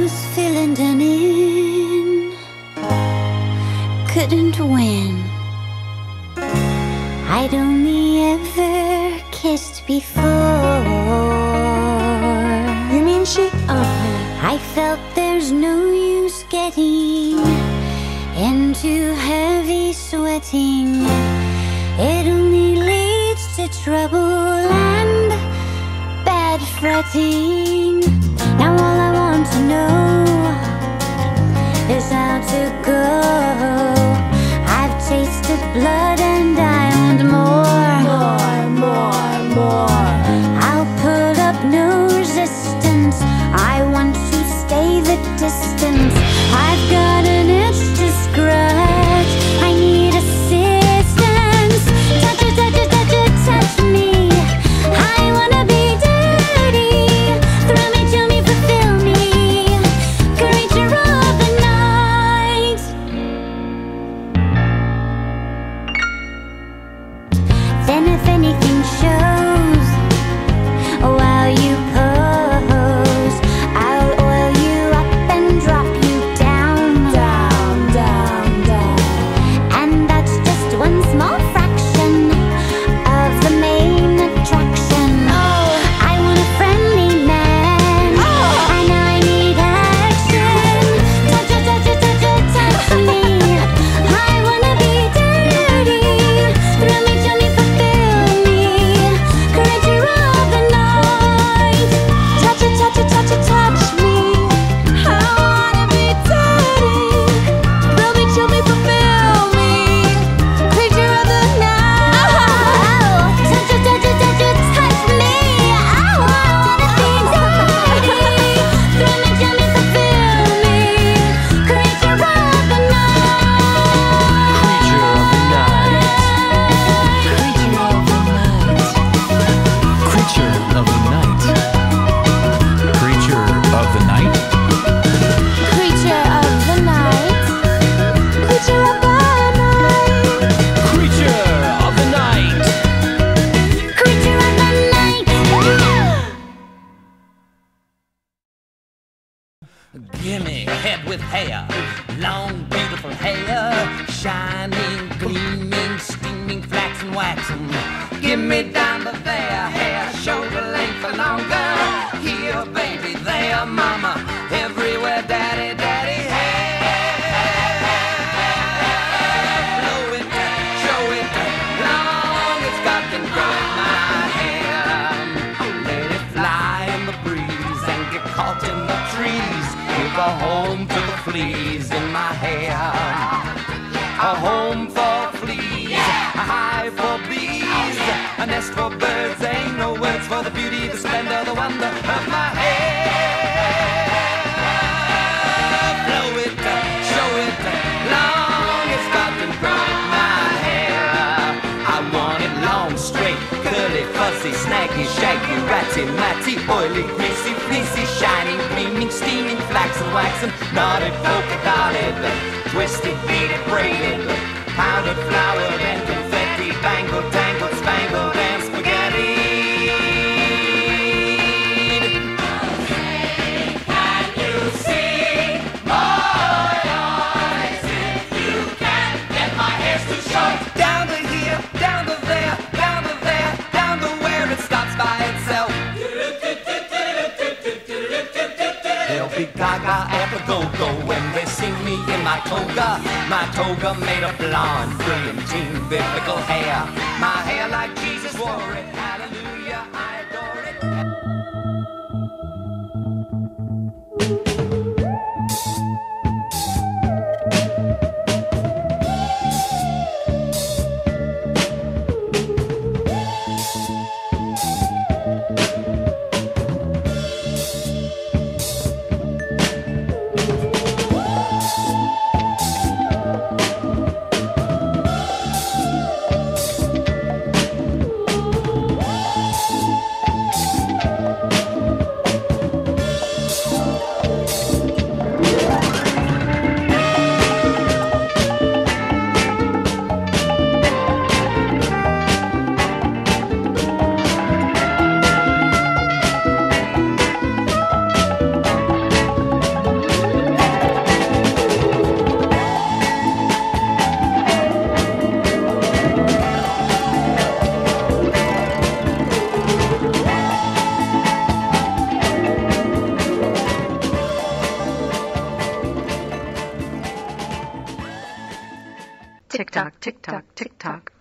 was feeling done in, couldn't win. I'd only ever kissed before. You mean she? I felt there's no use getting into heavy sweating. It only leads to trouble and bad fretting. Now all I want to know is how to go. I've tasted blood and I want more. I'll put up no resistance. I want to stay the distance. I've got an itch to scratch. I need assistance. Touch it, touch it, touch it, touch me. I wanna be dirty. Thrill me, chill me, fulfill me. Creature of the night. Then if anything shows while you pose, I'll oil you up and drop you down, down, down, down. And that's just one small fraction of the main attraction. Oh, I want a friendly man. And I need action. Touch it, touch it, touch it, touch me. I wanna be dirty. Thrill me, chill me, fulfill me. Creature of the night. Touch it, touch it, touch it, touch me. I wanna be dirty. Thrill me, chill me, fulfill me. Creature of the night. Touch it, touch it, touch it, touch me. I wanna be dirty. Thrill me, chill me, fulfill me. Creature of the night. Creature of the night. Creature of the night. Creature of the night. Creature of the night. Creature of the night. Creature of the night. Creature of the night. Gimme head with hair, long beautiful hair, shining, gleaming, steaming, flaxen, waxen. Gimme down to there, hair shoulder length or longer. Here, baby, there, mama, everywhere, daddy, daddy, hair. Blow it, show it, long it's got to grow in my hair. Let it fly in the breeze and get caught in the trees. Give a home to the fleas in my hair. A home for fleas, a hive for bees, a nest for birds. Ain't no words for the beauty, the splendor, the wonder of my hair. Blow it, show it, long it's got to grow in my hair. I want it long, straight, curly, fuzzy, snaggy, shaggy, ratty, matty, oily, greasy, fleecy, shining, gleaming, steaming, flaxen, waxen, knotted, polka dotted, twisted, beaded, braided, powdered, flowered, and confetti, bangled, tangled, spangled, and spaghetti. Can you see my eyes? If you can, then my hair's too short. Down to here, down to there, down to there, down to where it stops by itself. They'll be gaga at the go-go when they see me in my toga made of blonde, brilliantine, biblical hair. My hair like Jesus wore it, hallelujah, I adore it. tick tock, tick tock, tick tock.